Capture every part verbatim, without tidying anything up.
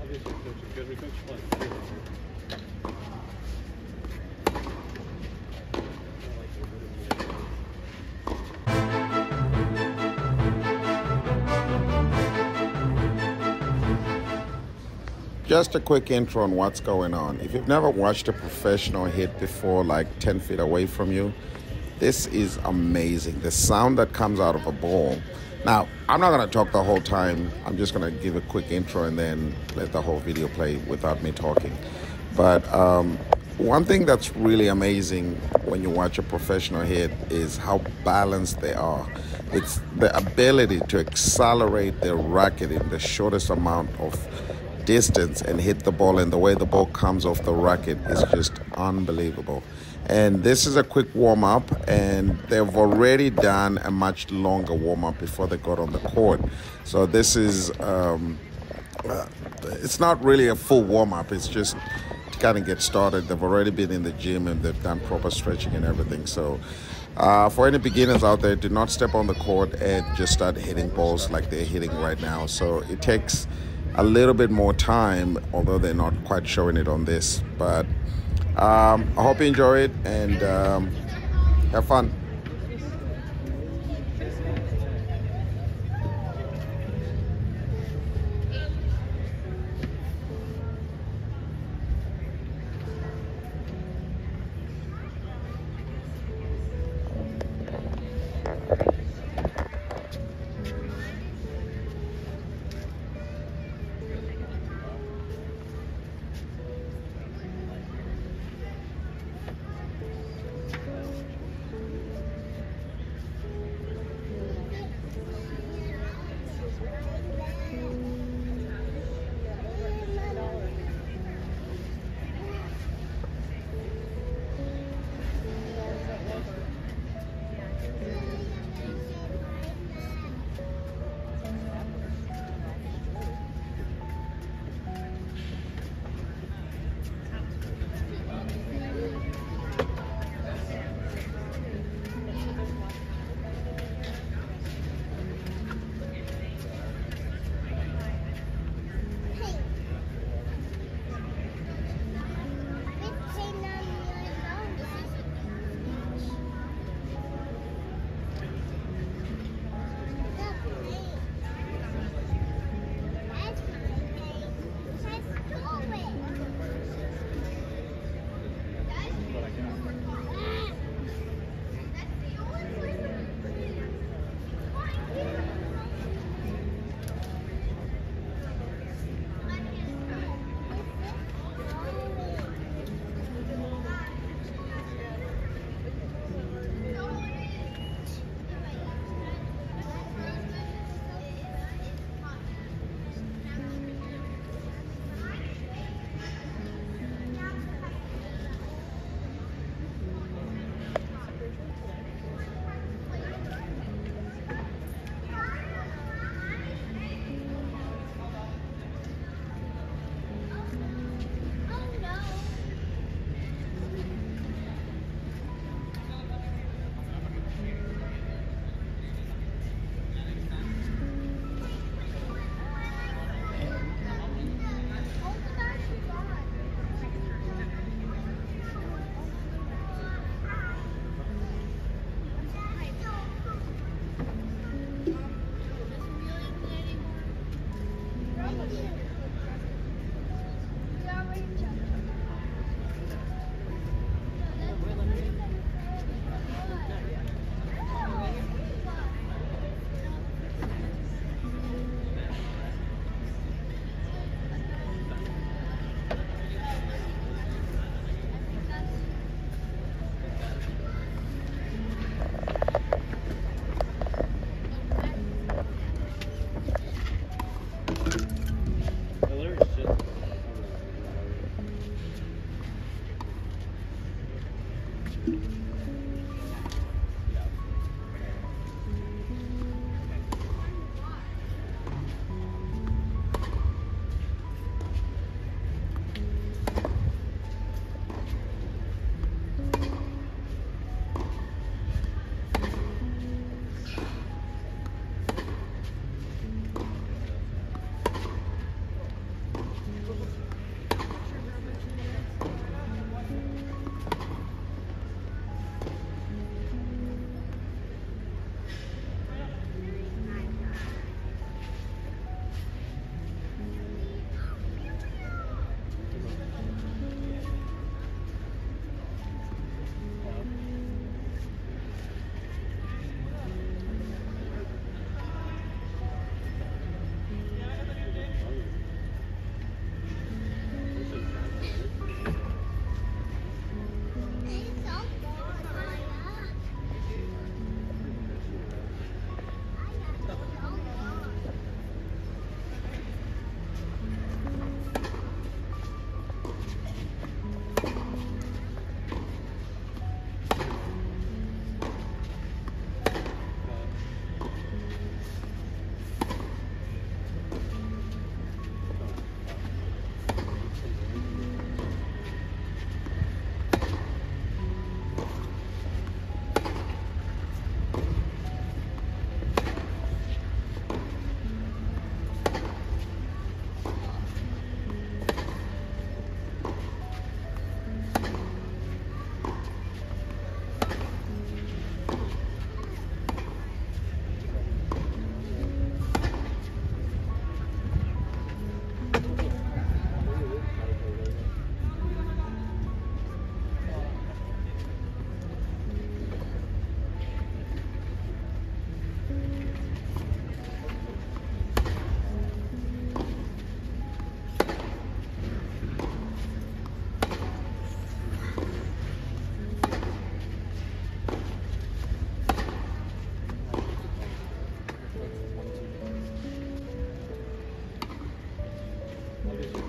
Just a quick intro on what's going on. If you've never watched a professional hit before, like ten feet away from you, this is amazing. The sound that comes out of a ball. Now, I'm not going to talk the whole time. I'm just going to give a quick intro and then let the whole video play without me talking. But um, one thing that's really amazing when you watch a professional hit is how balanced they are. It's the ability to accelerate their racket in the shortest amount of distance and hit the ball, and the way the ball comes off the racket is just unbelievable. And this is a quick warm-up, and they've already done a much longer warm-up before they got on the court. So this is um, uh, it's not really a full warm-up, it's just to kind of get started. They've already been in the gym and they've done proper stretching and everything. So uh, for any beginners out there, do not step on the court and just start hitting balls like they're hitting right now. So it takes a little bit more time, although they're not quite showing it on this. But um, I hope you enjoy it and um, have fun.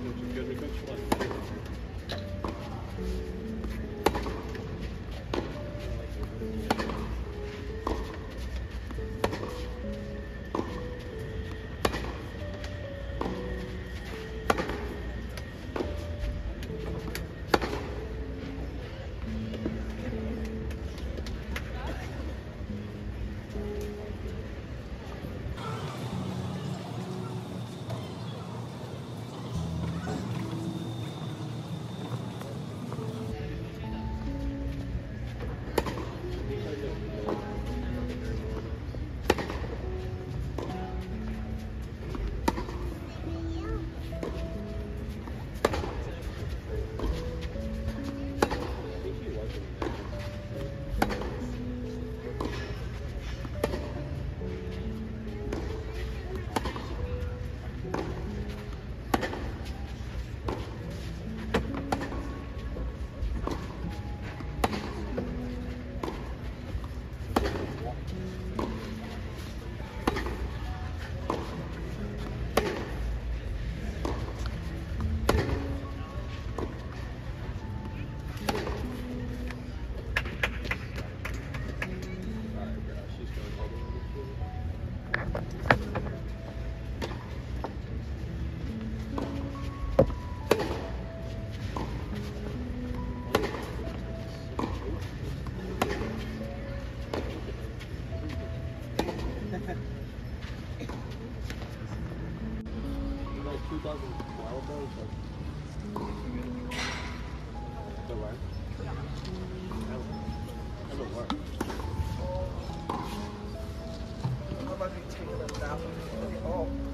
twenty twelve though, so the what? That would work. How about you take it up now? Oh.